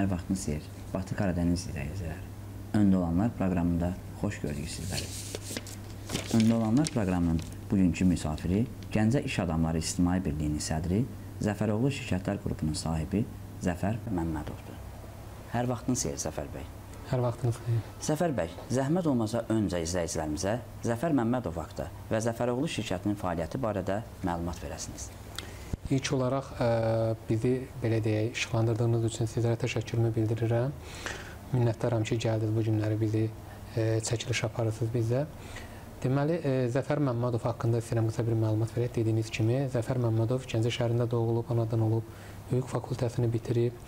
Hər vaxtınız xeyir. Batı Karadeniz izləyicilər. Öndə olanlar proqramında xoş gördük sizləri. Öndə olanlar proqramının bugünkü müsafiri Gəncə İş Adamları İctimai Birliyinin sədri, Zəfəroğlu Şirkətlər Qrupunun sahibi Zəfər Məmmədovdur. Hər vaxtınız xeyir Zəfər bəy. Hər vaxtınız xeyir. Zəfər bəy, zəhmət olmasa öncə izləyicilərimizə Zəfər Məmmədov haqqında və Zəfəroğlu şirkətinin fəaliyyəti barədə məlumat verəsiniz. İlk olaraq bizi, belə deyək, işıqlandırdığınız üçün sizlərə təşəkkürümü bildirirəm. Minnətdaram ki, gəldiniz bu günləri bizi çəkiliş aparırsınız bizə. Deməli, Zəfər Məmmədov haqqında istəyirəm qısa bir məlumat verək. Dediyiniz kimi, Zəfər Məmmədov Gəncə şəhərində doğulub, anadan olub, hüquq fakültəsini bitirib.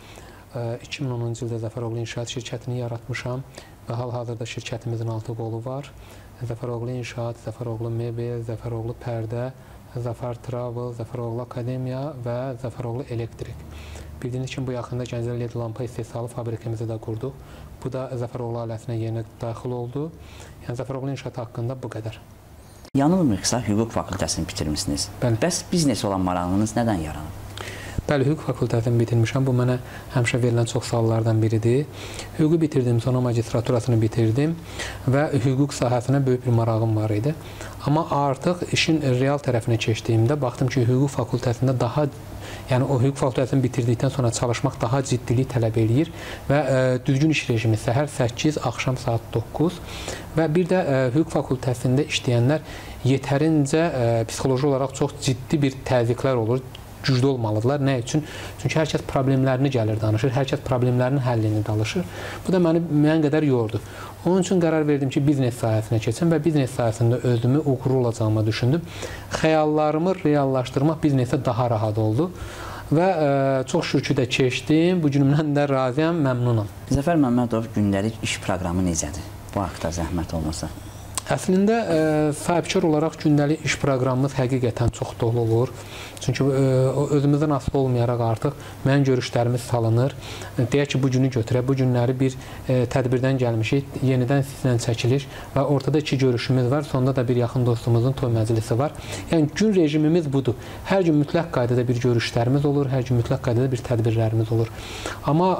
2010-cu ildə Zəfəroğlu İnşaat şirkətini yaratmışam və hal-hazırda şirkətimizin 6 qolu var. Zəfəroğlu İnşaat, Zəfəroğlu Mebel, Zəfəroğlu Pərdə, Zəfər Travel, Zəfəroğlu Akademiya və Zəfəroğlu Elektrik. Bildiyiniz kimi, bu yaxında Gəncə LED lampa istehsalı fabrikimizi də qurduq. Bu da Zəfəroğlu ailəsinə yeni daxil oldu. Yəni, Zəfəroğlu İnşaat haqqında bu qədər. Yanılmırsa, hüquq fakültəsini bitirmişsiniz. Bəs biznes olan marağınız nədən yaranıb? Bəli, hüquq fakültəsini bitirmişəm. Bu mənə həmişə verilən çox suallardan biridir. Hüququ bitirdim, sonra magistraturasını bitirdim və hüquq sahəsinə böyük bir marağım var idi. Amma artıq işin real tərəfinə keçdiyimdə baxdım ki, hüquq fakültəsində daha, yəni o hüquq fakültəsini bitirdikdən sonra çalışmaq daha ciddilik tələb eləyir və düzgün iş rejimi səhər 8, axşam saat 9 və bir də hüquq fakültəsində işləyənlər yetərincə psixoloji olaraq çox ciddi bir təzyiqlər olur. Güclü olmalıdırlar. Nə üçün? Çünki hər kəs problemlərini gəlir danışır, hər kəs problemlərinin həllini danışır. Bu da məni müəyyən qədər yordu. Onun üçün qərar verdim ki, biznes sahəsinə keçəm və biznes sahəsində özümü uğurlu olacağımı düşündüm. Xəyallarımı reallaşdırmaq biznesə daha rahat oldu və çox şükür də keçdim. Bu günümdən də razıyam, məmnunam. Zəfər Məmmədov, gündəlik iş proqramı necədir? Bu haqda zəhmət olmasa. Əslində, sahibkar olaraq gündəlik iş proqramımız həqiqətən çox dolu olur. Çünki özümüzdən asılı olmayaraq artıq müəyyən görüşlərimiz salınır. Deyək ki, bu günü götürək, bu günləri bir tədbirdən gəlmişik, yenidən sizlə çəkilir və ortada 2 görüşümüz var, sonda da bir yaxın dostumuzun toy məclisi var. Yəni, gün rejimimiz budur. Hər gün mütləq qaydada bir görüşlərimiz olur, hər gün mütləq qaydada bir tədbirlərimiz olur. Amma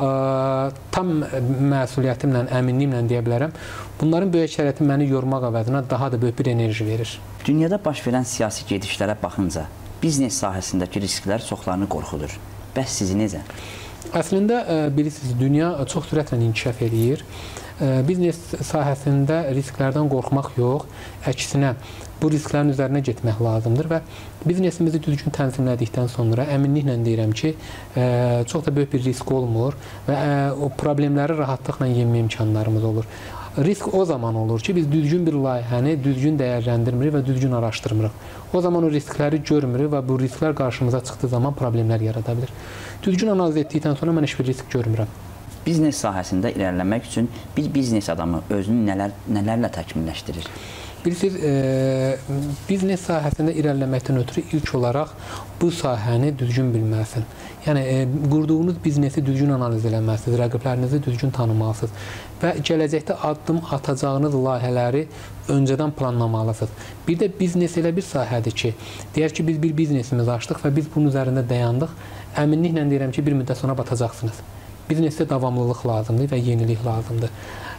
tam məsuliyyətimlə, əminliklə deyə bilərəm, bunların böyük əksəriyyəti məni yormaq əvəzinə daha da böyük bir enerji verir. Dünyada baş verən siyasi gedişlərə baxınca, biznes sahəsindəki risklər çoxlarını qorxudur. Bəs sizi necə? Əslində, bilirsiniz, dünya çox sürətlə inkişaf edir. Biznes sahəsində risklərdən qorxmaq yox, əksinə bu risklərin üzərinə getmək lazımdır və biznesimizi düzgün tənzimlədikdən sonra əminliklə deyirəm ki, çox da böyük bir risk olmur və o problemləri rahatlıqla yenmə imkanlarımız olur. Risk o zaman olur ki, biz düzgün bir layihəni düzgün dəyərləndirmirik və düzgün araşdırmırıq. O zaman o riskləri görmürük və bu risklər qarşımıza çıxdığı zaman problemlər yarada bilir. Düzgün analiz etdikdən sonra mən heç bir risk görmürəm. Biznes sahəsində irəliləmək üçün bir biznes adamı özünü nələrlə təkmilləşdirir? Bilirsiniz, biznes sahəsində irəliləməkdən ötürü ilk olaraq bu sahəni düzgün bilməlisin. Yəni, qurduğunuz biznesi düzgün analiz eləməlisiniz, rəqiblərinizi düzgün tanımalısınız və gələcəkdə addım atacağınız layihələri öncədən planlamalısınız. Bir də biznes elə bir sahədir ki, deyər ki, biz bir biznesimizi açdıq və biz bunun üzərində dayandıq, əminliklə deyirəm ki, bir müddət sonra batacaqsınız. Biznesdə davamlılıq lazımdır və yenilik lazımdır.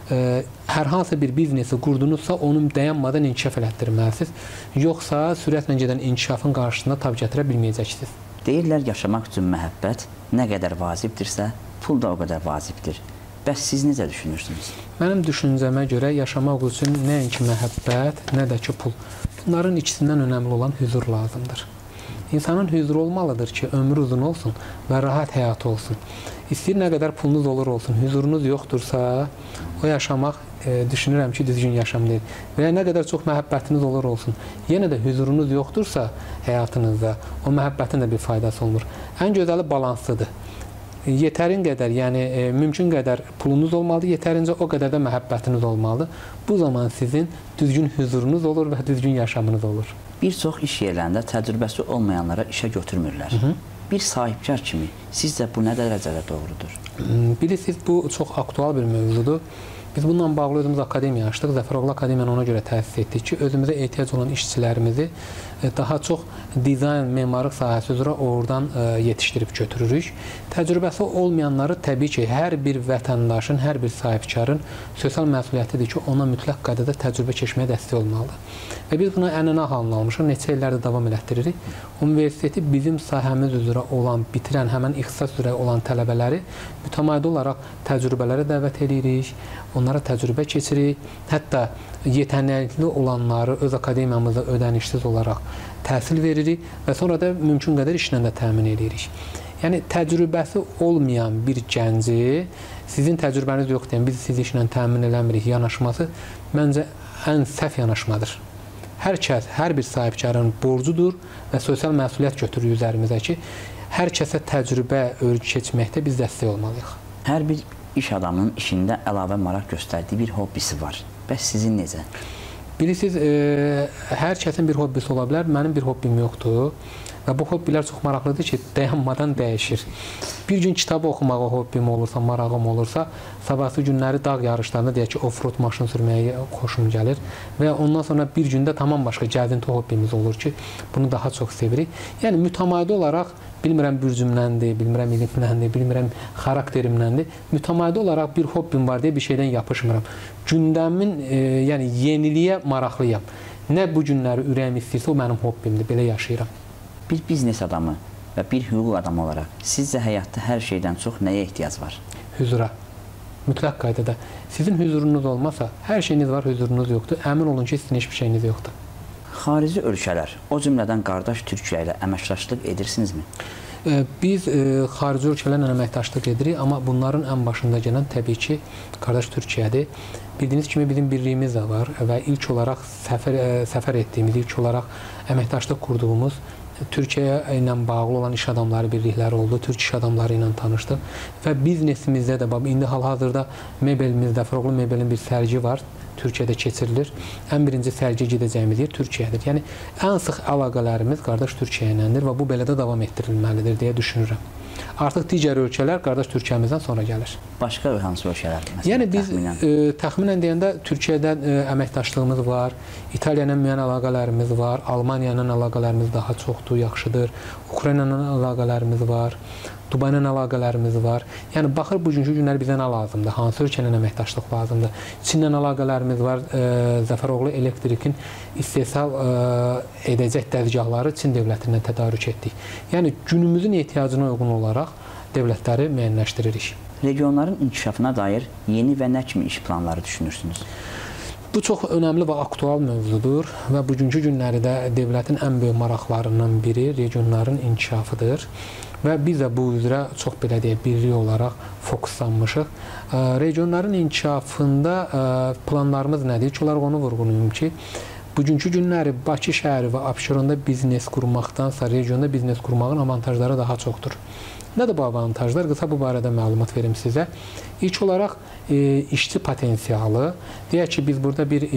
Hər hansı bir biznesi qurdunuzsa, onu dayanmadan inkişaf elətdirməlisiniz. Yoxsa sürətlə gedən inkişafın qarşısında tab gətirə bilməyəcəksiniz. Deyirlər, yaşamaq üçün məhəbbət nə qədər vacibdirsə, pul da o qədər vacibdir. Bəs siz necə düşünürsünüz? Mənim düşüncəmə görə yaşamaq üçün nəinki məhəbbət, nə də ki pul. Bunların ikisindən önəmli olan hüzur lazımdır. İnsanın hüzuru olmalıdır ki, ömrü uzun olsun və rahat həyatı olsun. İstəyir nə qədər pulunuz olur olsun, hüzurunuz yoxdursa, o yaşamaq düşünürəm ki, düzgün yaşam deyil. Və ya nə qədər çox məhəbbətiniz olur olsun, yenə də hüzurunuz yoxdursa həyatınızda, o məhəbbətin də bir faydası olmur. Ən gözəli balanslıdır. Yetərin qədər, yəni mümkün qədər pulunuz olmalıdır, yetərincə o qədər də məhəbbətiniz olmalıdır. Bu zaman sizin düzgün hüzurunuz olur və düzgün yaşamınız olur. Bir çox iş yerlərində təcrübəsi olmayanlara işə götürmürlər. Bir sahibkar kimi Sizcə bu nə dərəcədə doğrudur? Bilirsiniz, bu çox aktual bir mövzudur. Biz bununla bağlı özümüz akademiya açdıq. Zəfəroğlu Akademiyanı ona görə təsis etdik ki, özümüzə ehtiyac olan işçilərimizi daha çox dizayn, memarlıq sahəsi üzrə oradan yetişdirib götürürük. Təcrübəsi olmayanları təbii ki, hər bir vətəndaşın, hər bir sahibkarın sosial məsuliyyətidir ki, ona mütləq qaydada təcrübə keçməyə dəstək olmalıdır. Və biz buna ənənə halını almışıq, neçə illərdə davam elətdiririk. Universiteti bizim sahəmiz üzrə olan, bitirən, həmən ixtisas üzrə olan tələbələri mütəmadi olaraq təcrübələrə dəvət edirik, onlara təcrübə keçirik, hətta yetənəkli olanları öz akademiyamızda ödənişsiz olaraq təhsil veririk və sonra da mümkün qədər işlə də təmin edirik. Yəni, təcrübəsi olmayan bir gənci, sizin təcrübəniz yoxdur, biz sizi işlə təmin eləmirik yanaşması məncə ən səhv yanaşmadır. Hər kəs, hər bir sahibkarın borcudur və sosial məsuliyyət götürür üzərimizə ki, hər kəsə təcrübə keçməkdə biz dəstək olmalıyıq. Hər bir iş adamının işində əlavə maraq göstərdiyi bir hobbisi var. Bəs sizin necə? Bilirsiniz, hər kəsin bir hobbisi ola bilər. Mənim bir hobbim yoxdur. Və bu hobbilər çox maraqlıdır ki, dayanmadan dəyişir. Bir gün kitabı oxumağa hobbim olursa, marağım olursa, sabahsı günləri dağ yarışlarında deyək ki, off-road maşın sürməyə xoşum gəlir. Və ondan sonra bir gündə tamam başqa gəzinti hobbimiz olur ki, bunu daha çox sevirik. Yəni, mütəmadi olaraq, bilmirəm bürcümləndir, bilmirəm ilimləndir, bilmirəm xarakterimləndir. Mütəmadi olaraq bir hobbim var deyə bir şeydən yapışmıram. Gündəmin, yəni yeniliyə maraqlıyam. Nə bu günləri ürəyim istəyirsə, o mənim hobbimdir, belə yaşayıram. Bir biznes adamı və bir hüquq adamı olaraq sizcə həyatda hər şeydən çox nəyə ehtiyac var? Hüzura. Mütləq qaydada. Sizin hüzurunuz olmasa, hər şeyiniz var, hüzurunuz yoxdur. Əmin olun ki, sizin heç bir şeyiniz yoxdur. Xarici ölkələr, o cümlədən qardaş Türkiyə ilə əməkdaşlıq edirsinizmi? Biz xarici ölkələrlə əməkdaşlıq edirik, amma bunların ən başında gələn təbii ki, qardaş Türkiyədir. Bildiyiniz kimi bizim birliyimiz də var və ilk olaraq səfər etdiyimiz, ilk olaraq əməkdaşlıq qurduğumuz Türkiyə ilə bağlı olan iş adamları birlikləri oldu, Türk iş adamları ilə tanışdıq və biznesimizdə də, indi hal-hazırda mebelimizdə, Zəfəroğlu mebelin bir sərgi var, Türkiyədə keçirilir. Ən birinci sərgi gedəcəyimiz yer Türkiyədir. Yəni, ən sıx əlaqələrimiz qardaş Türkiyə iləndir və bu belə də davam etdirilməlidir deyə düşünürəm. Artıq digər ölkələr qardaş Türkiyəmizdən sonra gəlir. Başqa hansı ölkələr? Yəni, biz təxminən deyəndə Türkiyədən əməkdaşlığımız var, İtaliya ilə müəyyən əlaqələrimiz var, Almaniya ilə əlaqələrimiz daha çoxdur, yaxşıdır, Ukrayna ilə əlaqələrimiz var, Dubay ilə əlaqələrimiz var. Yəni, baxır bugünkü günlər bizə nə lazımdır, hansı ölkə ilə əməkdaşlıq lazımdır. Çinlə əlaqələrimiz var, Zəfəroğlu Elektrikin istehsal edəcək dəzgahları Çin dövlətindən tədarük etdik. Yəni, günümüzün ehtiyacına uyğun olaraq dövlətləri müəyyənləşdiririk. Regionların inkişafına dair yeni və nə kimi iş planları düşünürsünüz? Bu çox önəmli və aktual mövzudur və bugünkü günlərdə dövlətin ən böyük maraqlarından biri regionların inkişafıdır. Və biz də bu üzrə çox belə deyək, birlik olaraq fokuslanmışıq. Regionların inkişafında planlarımız nədir? İlk olaraq onu vurğulayım ki, bugünkü günləri Bakı şəhəri və Abşeronda biznes qurmaqdansa regionda biznes qurmağın avantajları daha çoxdur. Nədir bu avantajlar? Qısa bu barədə məlumat verim sizə. İlk olaraq işçi potensialı. Deyək ki, biz burada bir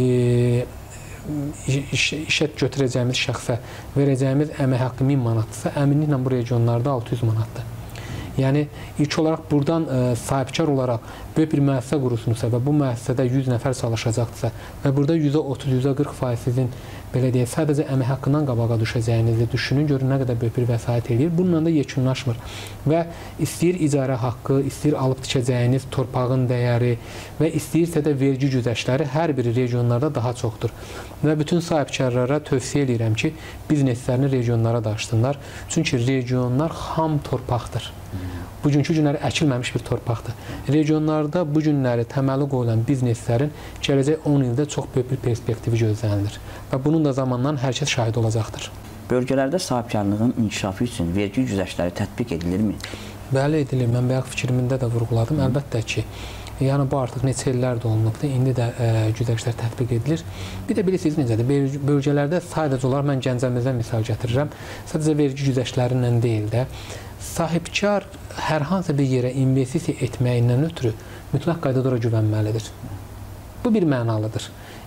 işə götürəcəyimiz şəxsə verəcəyimiz əmək haqqı 1000 manatdırsa, əminliklə bu regionlarda 600 manatdır. Yəni, ilk olaraq buradan sahibkar olaraq böyük bir müəssisə qurursunuzsa və bu müəssisədə 100 nəfər çalışacaqdırsa və burada %30, %40% sizin belə deyək, sadəcə əmək haqqından qabağa düşəcəyinizi düşünün, görün nə qədər böyük bir vəsait eləyir. Bununla da yekunlaşmır və istəyir icarə haqqı, istəyir alıb tikəcəyiniz torpağın dəyəri və istəyirsə də vergi güzəştləri hər biri regionlarda daha çoxdur. Və bütün sahibkarlara tövsiyə edirəm ki, bizneslərini regionlara da açsınlar. Çünki regionlar xam torpaqdır. Bugünkü günləri əkilməmiş bir torpaqdır. Regionlarda bu günləri təməli qoyulan bizneslərin gələcək 10 ildə çox böyük bir perspektivi gözlənilir. Və bunun da zamandan hər kəs şahid olacaqdır. Bölgələrdə sahibkarlığın inkişafı üçün vergi güzəştləri tətbiq edilirmi? Bəli, edilir. Mən bayaq fikrimdə də vurğuladım. Əlbəttə ki, yəni bu artıq neçə illərdir olunubdur. İndi də güzəştlər tətbiq edilir. Bir də bilirsiniz necədir? Bölgələrdə sadəcə olaraq mən Gəncəmizdən misal gətirirəm. Sadəcə vergi güzəştlərindən deyil də, sahibkar hər hansı bir yerə investisiya etməyindən ötürü mütləq qaydada ora güvənməlidir. Bu bir mənalıdır.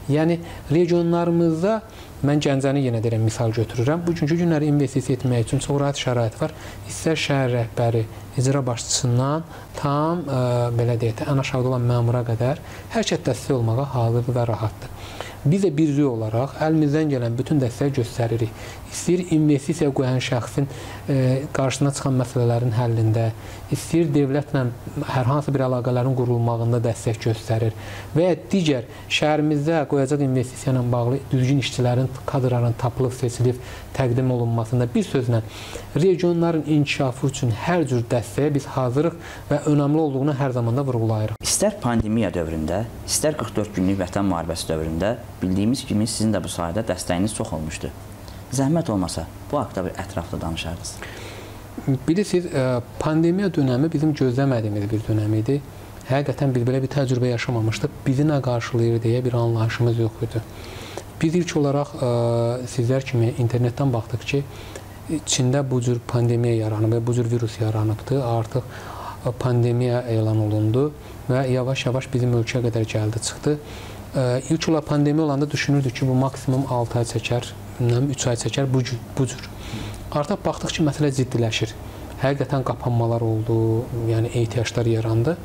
Yəni, regionlarımızda, mən Gəncəni yenə deyirəm, misal götürürəm. Bugünkü günləri investisiya etmək üçün çox rahat şərait var. İstər şəhər rəhbəri, icra başçısından tam, belə deyək də, ən aşağıda olan məmura qədər hər kəs dəstək olmağa hazırdır və rahatdır. Biz də birlik olaraq əlimizdən gələn bütün dəstəyi göstəririk. İstəyir investisiya qoyan şəxsin qarşısına çıxan məsələlərin həllində, istəyir dövlətlə hər hansı bir əlaqələrin qurulmağında dəstək göstərir və ya digər şəhərimizdə qoyacaq investisiya ilə bağlı düzgün işçilərin, kadrların tapılıb, seçilib, təqdim olunmasında, bir sözlə regionların inkişafı üçün hər cür dəstəyə biz hazırıq və önəmli olduğunu hər zaman da vurğulayırıq. İstər pandemiya dövründə, istər 44 günlük vətən müharibəsi dövründə bildiyimiz kimi sizin də bu sahədə dəstəyiniz çox olmuşdu. Zəhmət olmasa, bu haqda bir ətraflı danışardınız. Bilirsiniz, pandemiya dönəmi bizim gözləmədiyimiz bir dönəm idi. Həqiqətən biz belə bir təcrübə yaşamamışdıq. Bizi nə qarşılayır deyə bir anlayışımız yox idi. Biz ilk olaraq sizlər kimi internetdən baxdıq ki, Çində bu cür pandemiya yaranıb və bu cür virus yaranıbdır. Artıq pandemiya elan olundu və yavaş-yavaş bizim ölkəyə qədər gəldi, çıxdı. İlk olaraq pandemiya olanda düşünürdük ki, bu maksimum 6 ay çəkər, 3 ay çəkər, bu cür. Artıq baxdıq ki, məsələ ciddiləşir. Həqiqətən qapanmalar oldu, yəni ehtiyaclar yarandı.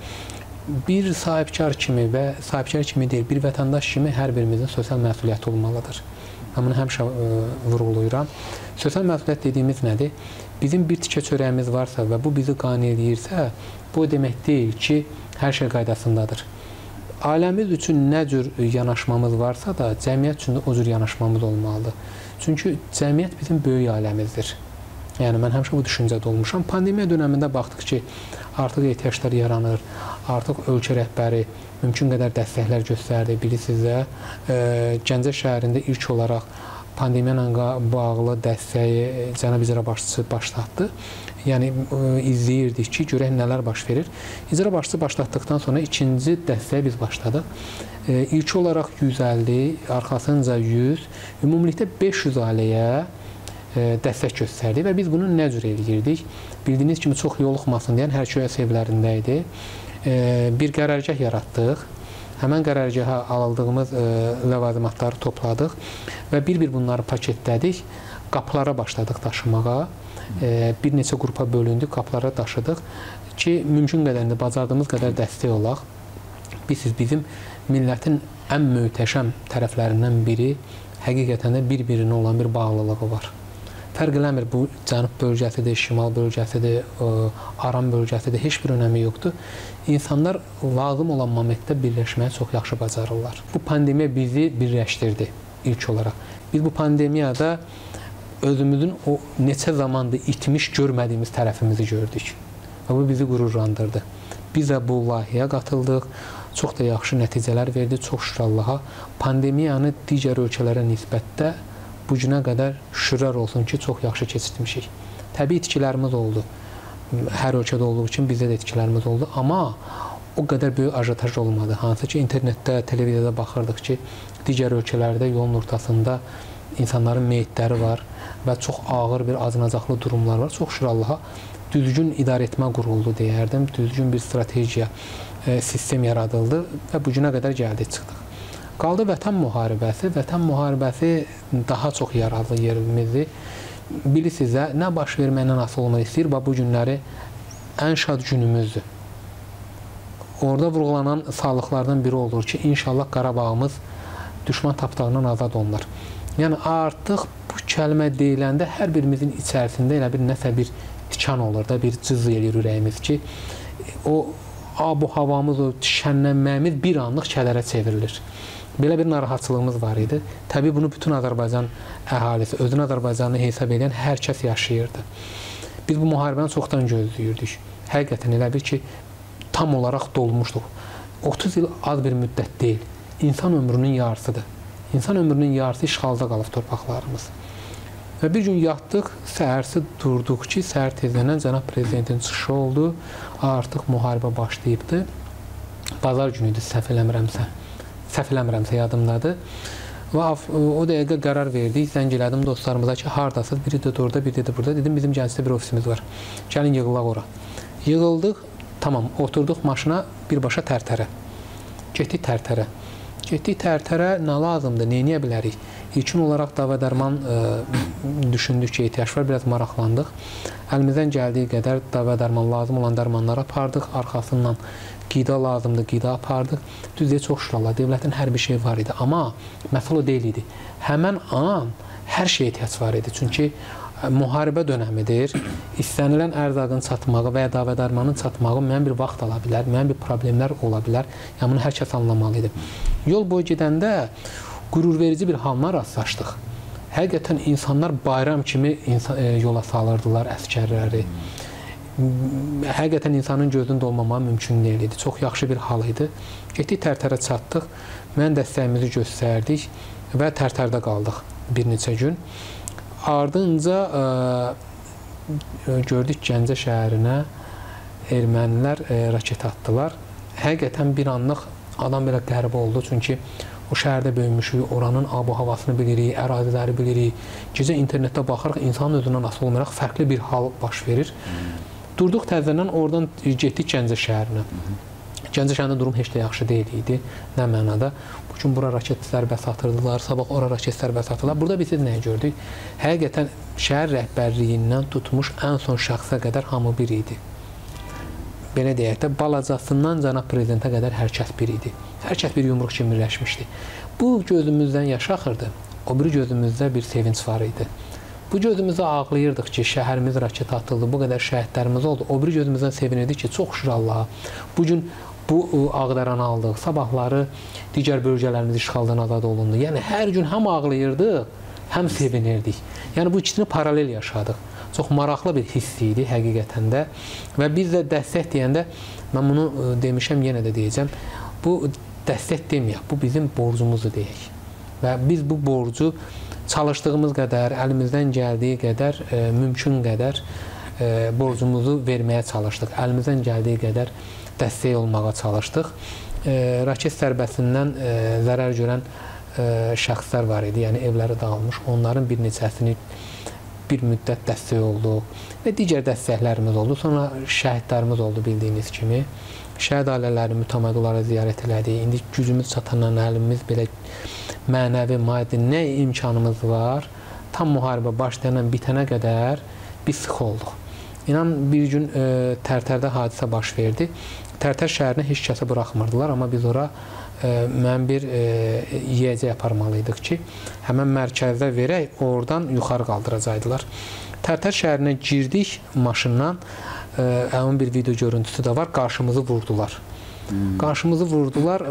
Bir sahibkar kimi və sahibkar kimi deyil, bir vətəndaş kimi hər birimizin sosial məsuliyyəti olmalıdır. Mən bunu həmişə vurğulayıram. Sosial məsuliyyət dediyimiz nədir? Bizim bir tikə çörəyimiz varsa və bu bizi qane edirsə, bu demək deyil ki, hər şey qaydasındadır. Ailəmiz üçün nə cür yanaşmamız varsa da, cəmiyyət üçün də o cür yanaşmamız olmalıdır. Çünki cəmiyyət bizim böyük ailəmizdir. Yəni, mən həmişə bu düşüncədə olmuşam. Pandemiya dönəmində baxdıq ki, artıq ehtiyaclar yaranır, artıq ölkə rəhbəri mümkün qədər dəstəklər göstərdi. Bilirsiniz də, Gəncə şəhərində ilk olaraq pandemiya ilə bağlı dəstəyi cənab icra başçısı başlatdı. Yəni, izləyirdik ki, görək nələr baş verir. İcra başçısı başlatdıqdan sonra ikinci dəstəyə biz başladıq. İlk olaraq 150, arxasınca 100, ümumilikdə 500 ailəyə dəstək göstərdi və biz bunu nə cür eləyirdik? Bildiyiniz kimi, çox yoluxmasın deyən hər köy evlərində idi. Bir qərargah yaratdıq. Həmən qərargaha alındığımız ləvazimatları topladıq və bir-bir bunları paketlədik. Qapılara başladıq daşımağa. Bir neçə qrupa bölündük, qapılara daşıdıq ki, mümkün qədərində bacardığımız qədər dəstək olaq. Bizim millətin ən möhtəşəm tərəflərindən biri həqiqətən də bir-birinə olan bir bağlılığı var. Fərq eləmir, bu cənub bölgəsidir, şimal bölgəsidir, aran bölgəsidir, heç bir önəmi yoxdur. İnsanlar lazım olan momentdə birləşməyə çox yaxşı bacarırlar. Bu pandemiya bizi birləşdirdi ilk olaraq. Biz bu pandemiyada özümüzün o neçə zamandır itmiş, görmədiyimiz tərəfimizi gördük və bu bizi qürurlandırdı. Biz də bu layihəyə qatıldıq, çox da yaxşı nəticələr verdi, çox şükür Allaha. Pandemiyanı digər ölkələrə nisbətdə bu günə qədər şükürlər olsun ki, çox yaxşı keçirmişik. Təbii itkilərimiz oldu. Hər ölkədə olduğu üçün bizdə də itkilərimiz oldu. Amma o qədər böyük ajotaj olmadı. Hansı ki, internetdə, televiziyada baxırdıq ki, digər ölkələrdə yolun ortasında insanların meyitləri var və çox ağır bir acınacaqlı durumlar var. Çox şükür Allaha düzgün idarə etmə quruldu deyərdim. Düzgün bir strategiya, sistem yaradıldı və bu günə qədər gəldik, çıxdıq. Qaldı vətən müharibəsi. Vətən müharibəsi daha çox yaralı yerimizi. Bilirsiniz, nə baş verməklə asılı olmaq istəyir, bu günləri ən şad günümüzdür. Orada vurğulanan sağlıqlardan biri olur ki, inşallah Qarabağımız düşman tapdağından azad olunur. Yəni, artıq bu kəlmə deyiləndə hər birimizin içərisində elə bir nəsə bir tikan olur da, bir cız eləyir ürəyimiz ki, o abu-havamız, o şənlənməyimiz bir anlıq kədərə çevrilir. Belə bir narahatçılığımız var idi. Təbii bunu bütün Azərbaycan əhalisi, özünü Azərbaycanlı hesab edən hər kəs yaşayırdı. Biz bu müharibəni çoxdan gözləyirdik. Həqiqətən elə bir ki, tam olaraq dolmuşduq. 30 il az bir müddət deyil. İnsan ömrünün yarısıdır. İnsan ömrünün yarısı işğalda qalıb torpaqlarımız. Və bir gün yatdıq, səhərsi durduq ki, səhər tezlənən cənab prezidentin çıxışı oldu. Artıq müharibə başlayıbdır. Bazar günü idi, səhv eləmirəmsə yadımdadır. Və o dəqiqə qərar verdik, zəng elədim dostlarımıza ki, hardasınız? Biri də orada, biri də burada. Dedim, bizim Gəncədə bir ofisimiz var. Gəlin, yığılaq ora. Yığıldıq, tamam, oturduq maşına birbaşa Tərtərə. Getdik Tərtərə. Getdik Tərtərə, nə lazımdır, nə edə bilərik? İlkin olaraq dava dərman düşündük ki, ehtiyac var, biraz maraqlandıq. Əlimizdən gəldiyi qədər dava dərman lazım olan dərmanları apardıq, arxasından qida lazımdır, qida apardıq. Düzdür, çox şükür Allah, dövlətin hər bir şey var idi, amma məsələ o deyil idi. Həmən an hər şeyə ehtiyac var idi, çünki müharibə dönəmidir. İstənilən ərzaqın çatmağı və ya dava dərmanın çatmağı müəyyən bir vaxt ala bilər, müəyyən bir problemlər ola bilər. Yəni bunu hər kəs anlamalı idi. Yol boyu gedəndə qürurverici bir halına rastlaşdıq. Həqiqətən insanlar bayram kimi yola salırdılar əsgərləri. Həqiqətən insanın gözünün dolmamağı mümkün deyil idi. Çox yaxşı bir hal idi. Getdik Tərtərə çatdıq, mən dəstəyimizi göstərdik və Tərtərdə qaldıq bir neçə gün. Ardınca gördük Gəncə şəhərinə ermənilər raket atdılar. Həqiqətən bir anlıq adam belə qəribə oldu, çünki o şəhərdə böyümüşük, oranın ab-havasını bilirik, əraziləri bilirik. Gecə internetdə baxaraq insanın özündən asılı olmayaraq fərqli bir hal baş verir. Durduq təzədən, oradan getdik Gəncə şəhərinə. Gəncə şəhərində durum heç də yaxşı deyil idi, nə mənada. Bu gün bura raket zərbəsi atırdılar, sabah ora raket zərbəsi atırdılar. Burada biz nəyi gördük? Həqiqətən şəhər rəhbərliyindən tutmuş ən son şəxsə qədər hamı bir idi. Belə deyək də, balacasından cənab prezidentə qədər hər kəs bir idi. Hər kəs bir yumruq kimi birləşmişdi. Bu gözümüzdən yaş axırdı, o biri gözümüzdə bir sevinç var idi. Bu gözümüzə ağlayırdıq ki, şəhərimiz raket atıldı, bu qədər şəhidlərimiz oldu. O biri gözümüzdən sevinirdik ki, çox şükür Allaha. Bugün bu Ağdəranı aldıq, sabahları digər bölgələrimiz işğaldan azad olundu. Yəni hər gün həm ağlayırdıq, həm sevinirdik. Yəni bu ikisini paralel yaşadıq. Çox maraqlı bir hiss idi həqiqətən də. Və biz də dəstək deyəndə, mən bunu demişəm, yenə də deyəcəm, bu dəstək deməyək, bu bizim borcumuzdur deyək. Və biz bu borcu çalışdığımız qədər, əlimizdən gəldiyi qədər, mümkün qədər borcumuzu verməyə çalışdıq. Əlimizdən gəldiyi qədər dəstək olmağa çalışdıq. Raket zərbəsindən zərər görən şəxslər var idi, yəni evləri dağılmış. Onların bir neçəsini bir müddət dəstək olduq və digər dəstəklərimiz oldu. Sonra şəhidlərimiz oldu bildiyiniz kimi. Şəhid ailələri, mütəmadi olaraq ziyarət elədik. İndi gücümüz çatandan əlimiz belə mənəvi, maddi nə imkanımız var, tam müharibə başlayan bitənə qədər biz sıx olduq. İnan bir gün Tərtərdə hadisə baş verdi. Tərtər şəhərinə heç kəsə buraxmırdılar, amma biz ora mən bir yiyəcək aparmalıydıq ki, həmən mərkəzdə verək, oradan yuxarı qaldıracaqdılar. Tərtər şəhərinə girdik maşından, onun bir video görüntüsü də var, qarşımızı vurdular. Qarşımızı vurdular,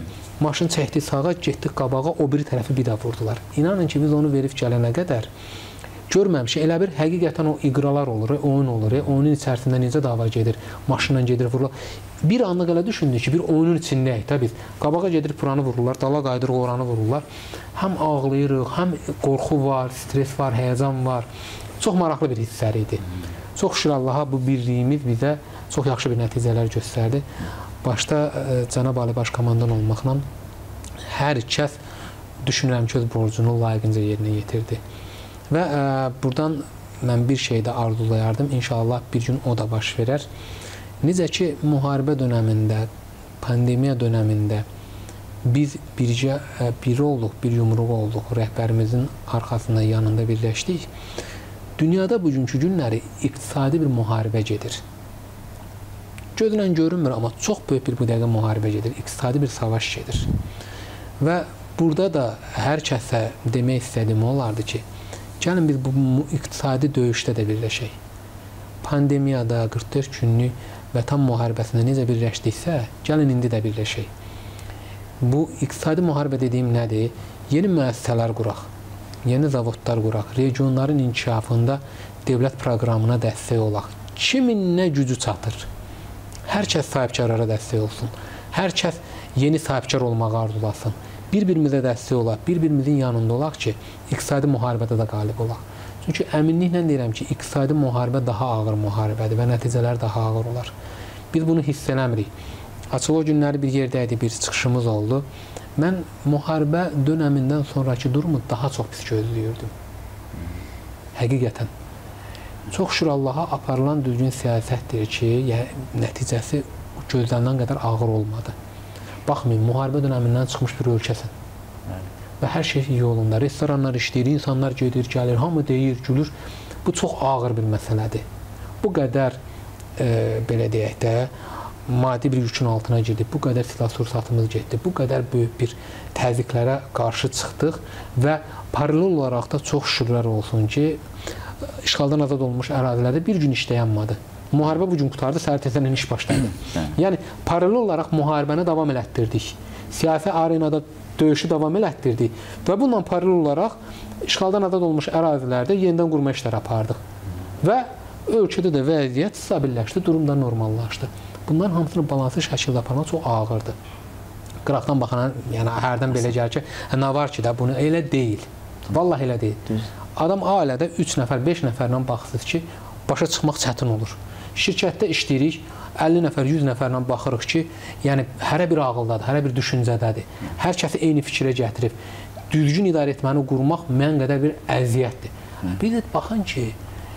maşın çəkdik sağa, getdik qabağa, o biri tərəfi bir də vurdular. İnanın ki, biz onu verib gələnə qədər görməmişik. Elə bir həqiqətən o iqralar olur, oyun olur, oyunun içərisində necə dava gedir, maşınla gedir, vururlar. Bir anlıq elə düşündük ki, bir oyunun içindəyik də biz. Qabağa gedir, buranı vururlar, dala qayıdırıq, oranı vururlar. Həm ağlayırıq, həm qorxu var, stres var, həyəcan var. Çox maraqlı bir hisslər idi. Çox şükür Allaha bu birliyimiz bizə çox yaxşı bir nəticələr göstərdi. Başda Cənab Ali Baş Komandan olmaqla hər kəs düşünürəm ki, öz borcunu layiqincə yerinə yetirdi. Və buradan mən bir şey də arzulayardım. İnşallah bir gün o da baş verər. Necə ki, müharibə dönəmində, pandemiya dönəmində biz bircə biri olduq, bir yumruq olduq, rəhbərimizin arxasında, yanında birləşdik. Dünyada bugünkü günləri iqtisadi bir müharibə gedir. Gözlə görünmür, amma çox böyük bir bu dəqiqə müharibə gedir, iqtisadi bir savaş gedir. Və burada da hər kəsə demək istədiyim olardı ki, gəlin biz bu iqtisadi döyüşdə də birləşək. Pandemiyada 44 günlük vətən müharibəsində necə birləşdiksə, gəlin indi də birləşək. Bu iqtisadi müharibə dediyim nədir? Yeni müəssisələr quraq, yeni zavodlar quraq, regionların inkişafında dövlət proqramına dəstək olaq. Kimin nə gücü çatır? Hər kəs sahibkarlara dəstək olsun. Hər kəs yeni sahibkar olmağı arzulasın. Bir-birimizə dəstək olaq, bir-birimizin yanında olaq ki, iqtisadi müharibədə də qalib olaq. Çünki əminliklə deyirəm ki, iqtisadi müharibə daha ağır müharibədir və nəticələr daha ağır olar. Biz bunu hiss eləmirik. Açılıq günləri bir yerdə idi, bir çıxışımız oldu. Mən müharibə dönəmindən sonraki durumu daha çox pis gözləyirdim. Həqiqətən. Çox şükür Allaha aparılan düzgün siyasətdir ki, nəticəsi gözlənilən qədər ağır olmadı. baxmayın, müharibə dönəmindən çıxmış bir ölkəsən. Və hər şey yolunda. Restoranlar işləyir, insanlar gedir, gəlir, hamı deyir, gülür. Bu çox ağır bir məsələdir. Bu qədər, belə deyək də, maddi bir yükün altına girdik, bu qədər silah-sursatımız getdi, bu qədər böyük bir təzyiqlərə qarşı çıxdıq və paralel olaraq da çox şükürlər olsun ki, işğaldan azad olmuş ərazilərdə bir gün işləyənmədi. Müharibə bu gün qutardı, səhər tezdən iş başladı. Yəni, paralel olaraq müharibəni davam elətdirdik. Siyasi arenada döyüşü davam elətdirdik və bununla paralel olaraq işğaldan azad olmuş ərazilərdə yenidən qurma işləri apardıq. Və ölkədə də vəziyyət stabilləşdi, durum da normallaşdı. Bunların hamısını balanslı şəkildə aparmaq çox ağırdır. Qıraqdan baxana, yəni hərdən belə gəlir ki, nə var ki də, bunu elə deyil. Vallahi elə deyil. Adam ailədə 3 nəfər, 5 nəfərlə baxsız ki, başa çıxmaq çətin olur. Şirkətdə işləyirik, 50 nəfər, 100 nəfərlə baxırıq ki, yəni hərə bir ağıldadır, hərə bir düşüncədədir. Hər kəsi eyni fikrə gətirib, düzgün idarə etməni qurmaq mən qədər bir əziyyətdir. Bir də baxın ki,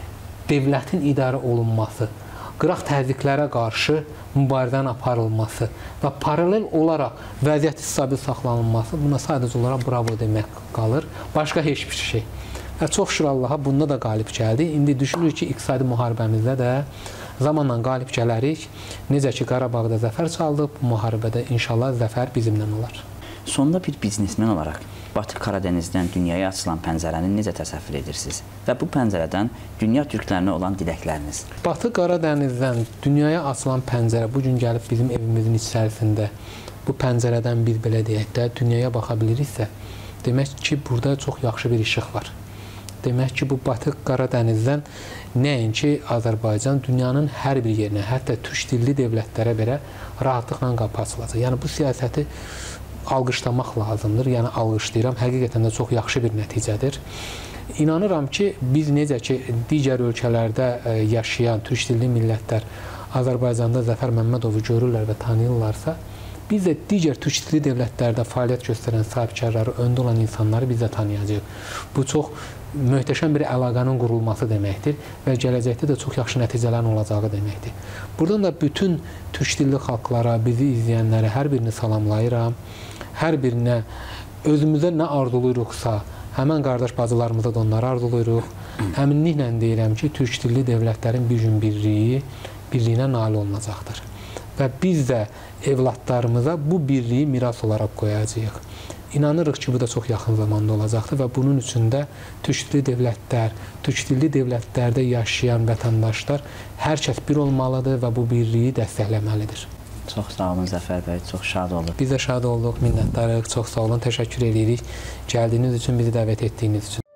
dövlətin idarə olunması, qıraq təzyiqlərə qarşı mübarizənin aparılması və paralel olaraq vəziyyəti stabil saxlanılması, buna sadəcə olaraq bravo demək qalır, başqa heç bir şey. Və çox şükür Allaha bunda da qalib gəldi. İndi düşünürük ki, iqtisadi müharibəmizdə də zamanla qalib gələrik. Necə ki, Qarabağda zəfər çaldıq, müharibədə inşallah zəfər bizimlə olar. Sonda bir biznesmen olaraq Batı Qaradənizdən dünyaya açılan pəncərəni necə təsəvvür edirsiniz? Və bu pəncərədən dünya türklərinə olan diləkləriniz? Batı Qaradənizdən dünyaya açılan pəncərə bu gün gəlib bizim evimizin içərisində bu pəncərədən bir belə deyək də dünyaya baxa biliriksə, demək ki, burada çox yaxşı bir işıq var. Demək ki, bu Batı Qaradənizdən nəinki Azərbaycan, dünyanın hər bir yerinə, hətta türk dilli dövlətlərə belə rahatlıqla qapı açılacaq. Yəni, bu siyasəti alqışlamaq lazımdır. Yəni, alqışlayıram. Həqiqətən də çox yaxşı bir nəticədir. İnanıram ki, biz necə ki, digər ölkələrdə yaşayan türk dilli millətlər Azərbaycanda Zəfər Məmmədovu görürlər və tanıyırlarsa, biz də digər türk dilli dövlətlərdə fəaliyyət göstərən sahibkarları, öndə olan insanları biz də tanıyacağıq. Bu çox möhtəşəm bir əlaqənin qurulması deməkdir və gələcəkdə də çox yaxşı nəticələrin olacağı deməkdir. Buradan da bütün türk dilli xalqlara, bizi izləyənlərə hər birini salamlayıram. Hər birinə özümüzə nə arzuluyuruqsa, həmən qardaş bacılarımıza da onları arzuluyuruq. Əminliklə deyirəm ki, türk dilli dövlətlərin bir gün birliyinə nail olunacaqdır. Və biz də evlatlarımıza bu birliyi miras olaraq qoyacağıq. İnanırıq ki, bu da çox yaxın zamanda olacaqdır və bunun üçün də türk dilli dövlətlər, türk dilli dövlətlərdə yaşayan vətəndaşlar hər kəs bir olmalıdır və bu birliyi dəstəkləməlidir. Çox sağ olun Zəfər bəy, çox şad olduq. Biz də şad olduq, minnətdarıq, çox sağ olun, təşəkkür edirik gəldiyiniz üçün, bizi dəvət etdiyiniz üçün.